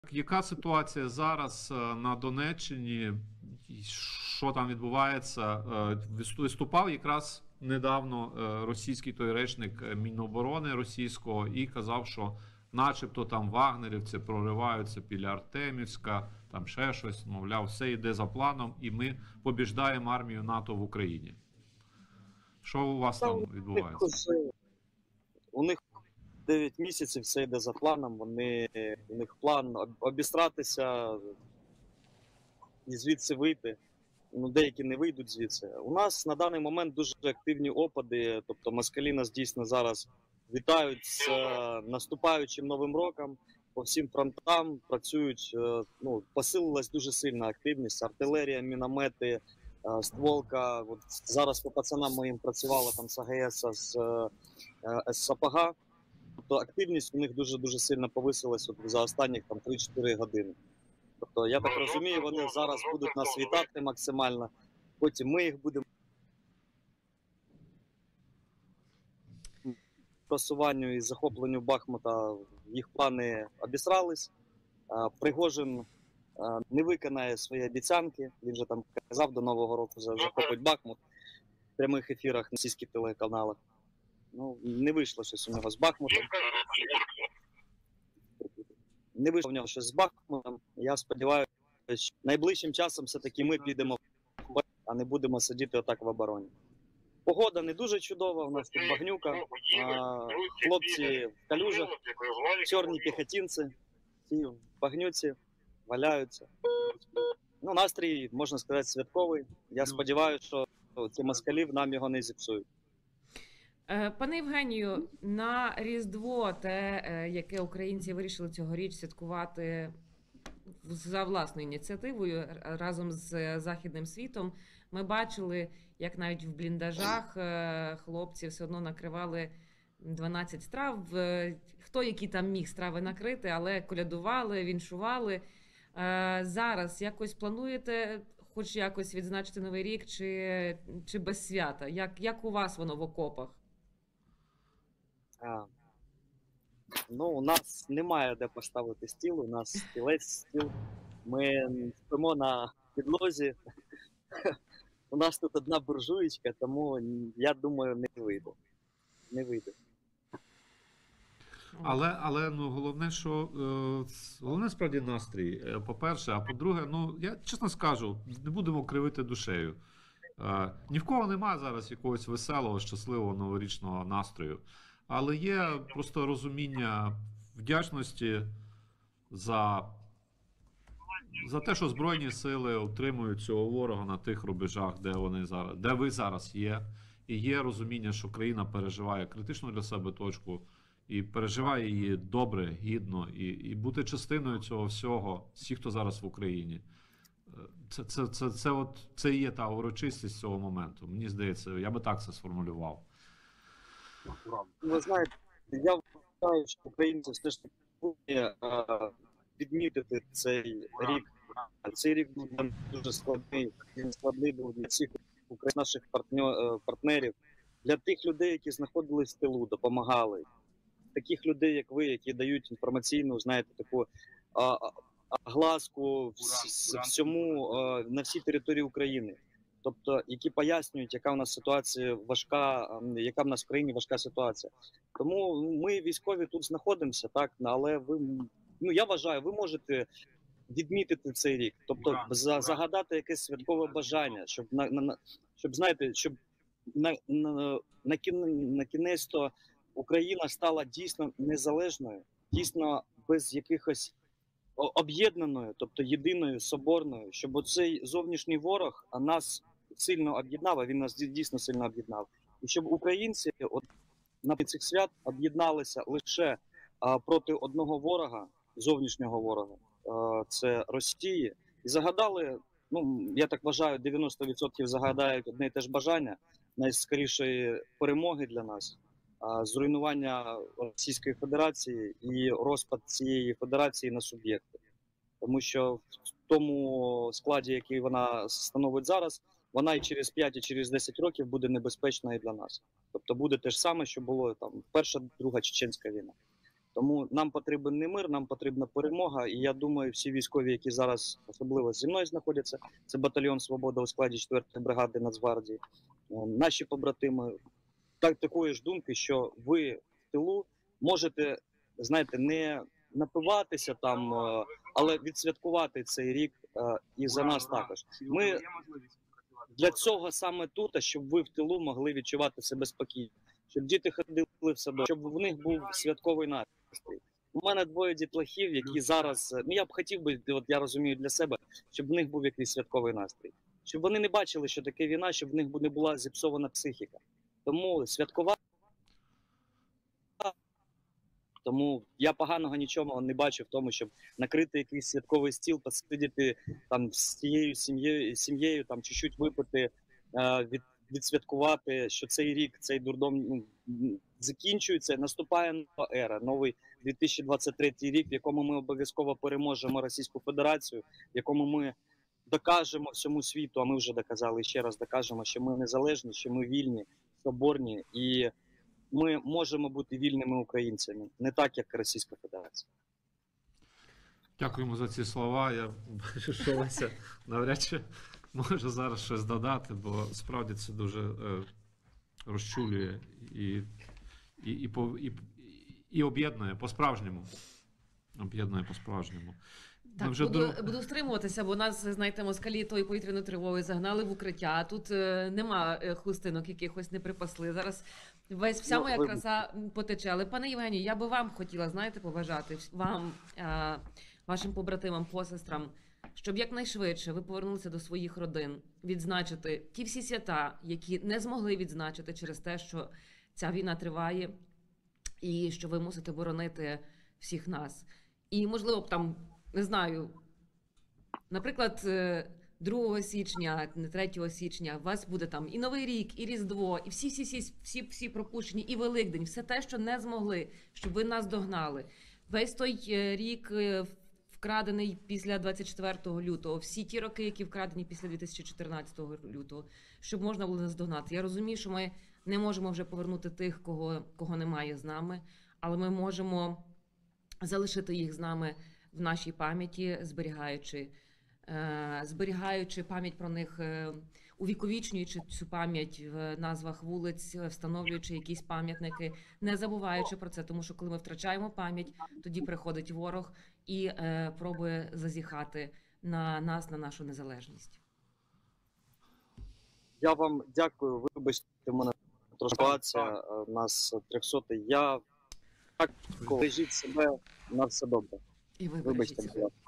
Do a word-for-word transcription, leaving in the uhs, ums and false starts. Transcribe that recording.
Яка ситуація зараз е, на Донеччині? І що там відбувається? Е, Виступав якраз недавно е, російський той речник е, Міноборони російського і казав, що начебто там вагнерівці прориваються біля Артемівська, там ще щось, мовляв, все йде за планом, і ми побіждаємо армію НАТО в Україні. Що у вас там відбувається? У них дев'ять місяців, все йде за планом. Вони, у них план обістратися і звідси вийти. Ну, деякі не вийдуть звідси. У нас на даний момент дуже активні опади, тобто москалі нас дійсно зараз вітають з е, наступаючим Новим роком. По всім фронтам працюють, е, ну, посилилась дуже сильна активність, артилерія, міномети, е, стволка. От зараз по пацанам моїм працювала там з АГС, з, е, з САПАГА. Тобто активність у них дуже-дуже сильно повисилась от за останніх там три-чотири години. Тобто, я так розумію, вони зараз будуть нас вітати максимально, потім ми їх будемо просуванню і захопленню Бахмута, їх плани обісрались. Пригожин не виконає свої обіцянки, він же там казав до Нового року захопить Бахмут в прямих ефірах на російських телеканалах. Ну, не вийшло щось у нього з Бахмутом. Не вийшло в нього щось з Бахмутом. Я сподіваюся, що найближчим часом все-таки ми підемо в бой, а не будемо сидіти отак в обороні. Погода не дуже чудова, у нас тут багнюка, а, хлопці в калюжах, чорні піхотинці, ті в багнюці валяються. Ну, настрій, можна сказати, святковий. Я сподіваюся, що ці москалів нам його не зіпсують. Пане Євгенію, на Різдво, те, яке українці вирішили цьогоріч святкувати за власною ініціативою разом з західним світом, ми бачили, як навіть в бліндажах хлопці все одно накривали дванадцять страв. Хто які там міг страви накрити, але колядували, віншували. Зараз якось плануєте хоч якось відзначити Новий рік чи, чи без свята? Як, як у вас воно в окопах? А, ну, у нас немає де поставити стіл, у нас стілець, стіл. Ми спимо на підлозі. У нас тут одна буржуєчка, тому я думаю, не вийде. Не вийде. Але, але ну, головне, що е, головне справді настрій, е, по-перше, а по-друге, ну, я чесно скажу, не будемо кривити душею. Е, ні в кого немає зараз якогось веселого, щасливого новорічного настрою. Але є просто розуміння вдячності за, за те, що Збройні сили утримують цього ворога на тих рубежах, де вони зараз, де ви зараз є. І є розуміння, що країна переживає критичну для себе точку і переживає її добре, гідно, і, і бути частиною цього всього, всіх, хто зараз в Україні. Це, це, це, це, от, це і є та урочистість цього моменту. Мені здається, я би так це сформулював. Ви знаєте, я вважаю, що українці все ж таки повинні відмітити цей рік. Цей рік був дуже складний, він складний був для всіх наших партнерів, для тих людей, які знаходились в тилу, допомагали. Таких людей, як ви, які дають інформаційну, знаєте, таку а, гласку всьому а, на всій території України. Тобто, які пояснюють, яка в нас ситуація важка, яка в нас в країні важка ситуація. Тому ми, військові, тут знаходимося, так, але ви, ну, я вважаю, ви можете відмітити цей рік. Тобто, за, загадати якесь святкове бажання, щоб, на, на, щоб знаєте, щоб на, на, на, кін, на кінець-то Україна стала дійсно незалежною, дійсно без якихось об'єднаною, тобто єдиною, соборною, щоб оцей зовнішній ворог нас сильно об'єднав, а він нас дійсно сильно об'єднав. І щоб українці от, на цих свят об'єдналися лише а, проти одного ворога, зовнішнього ворога, а, це Росії, і загадали, ну, я так вважаю, дев'яносто відсотків загадають одне і те ж бажання найскорішої перемоги для нас, а, зруйнування Російської Федерації і розпад цієї федерації на суб'єкти. Тому що в тому складі, який вона становить зараз, вона і через п'ять, і через десять років буде небезпечна і для нас. Тобто буде те ж саме, що було там Перша, Друга Чеченська війна. Тому нам потрібен не мир, нам потрібна перемога. І я думаю, всі військові, які зараз особливо зі мною знаходяться, це батальйон Свобода у складі четвертої бригади Нацгвардії, е, наші побратими, так такої ж думки, що ви в тилу можете, знаєте, не напиватися там, е, але відсвяткувати цей рік е, і за нас також. Ми для цього саме тут, щоб ви в тилу могли відчувати себе спокійно, щоб діти ходили в садок, щоб в них був святковий настрій. У мене двоє дітлахів, які зараз, ну я б хотів би, от я розумію для себе, щоб в них був якийсь святковий настрій, щоб вони не бачили, що таке війна, щоб в них не була зіпсована психіка. Тому святкувати. Тому я поганого нічого не бачу в тому, щоб накрити якийсь святковий стіл, посидіти там з цією сім'єю, сім'єю там чуть-чуть випити, е, від, відсвяткувати, що цей рік, цей дурдом ну, закінчується, наступає нова ера, новий дві тисячі двадцять третій рік, в якому ми обов'язково переможемо Російську Федерацію, в якому ми докажемо всьому світу, а ми вже доказали, і ще раз докажемо, що ми незалежні, що ми вільні, соборні і ми можемо бути вільними українцями, не так, як Російська Федерація. Дякуємо за ці слова. Я бачу, що Леся навряд чи може зараз щось додати, бо справді це дуже е, розчулює і, і, і, по- і, і об'єднує по-справжньому. Об'єднує по-справжньому. Ми Так, вже буду, до- буду стримуватися, бо нас, знаєте, москалі тої повітряної тривоги загнали в укриття. А тут е, нема е, хустинок якихось не припасли. Зараз весь вся Ну, моя ви- краса м, потече. Але, пане Євгенію, я би вам хотіла, знаєте, побажати вс- вам, е, вашим побратимам, посестрам, щоб якнайшвидше ви повернулися до своїх родин, відзначити ті всі свята, які не змогли відзначити через те, що ця війна триває, і що ви мусите боронити всіх нас. І, можливо, б там, не знаю, наприклад, е, другого січня, не третього січня, у вас буде там і Новий рік, і Різдво, і всі, всі, всі, всі, всі пропущені, і Великдень, все те, що не змогли, щоб ви нас догнали. Весь той е, рік е, вкрадений після двадцять четвертого лютого, всі ті роки, які вкрадені після дві тисячі чотирнадцятого лютого, щоб можна було нас догнати. Я розумію, що ми не можемо вже повернути тих, кого, кого немає з нами, але ми можемо залишити їх з нами в нашій пам'яті, зберігаючи, е, зберігаючи пам'ять про них, е, увіковічнюючи цю пам'ять в назвах вулиць, е, встановлюючи якісь пам'ятники, не забуваючи про це, тому що коли ми втрачаємо пам'ять, тоді приходить ворог і е, пробує зазіхати на нас, на нашу незалежність. Я вам дякую, вибачте, в мене трошки ситуація, е, у нас трьохсотий. Я так, бережіть себе, на все добре. І ви Вибачте, бережіть будь себе. ласка.